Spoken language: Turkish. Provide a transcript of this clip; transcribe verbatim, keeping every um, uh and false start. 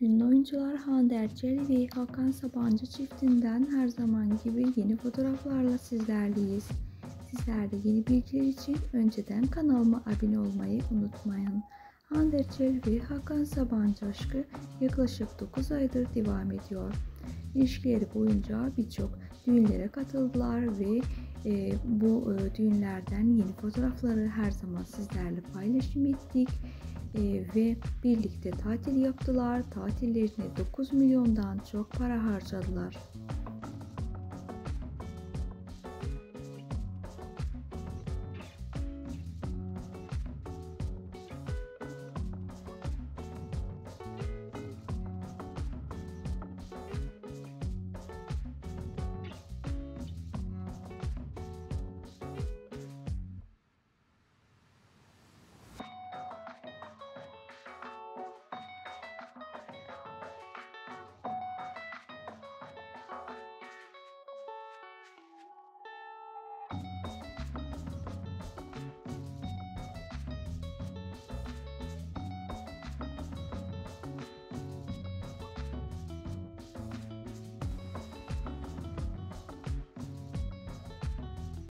Ünlü oyuncular Hande Erçel ve Hakan Sabancı çiftinden her zaman gibi yeni fotoğraflarla sizlerleyiz. Sizler de yeni bilgiler için önceden kanalıma abone olmayı unutmayın. Hande Erçel ve Hakan Sabancı aşkı yaklaşık dokuz aydır devam ediyor. İlişkileri boyunca birçok düğünlere katıldılar ve e, bu e, düğünlerden yeni fotoğrafları her zaman sizlerle paylaşım ettik. E, ve birlikte tatil yaptılar. Tatillerine dokuz milyondan çok para harcadılar.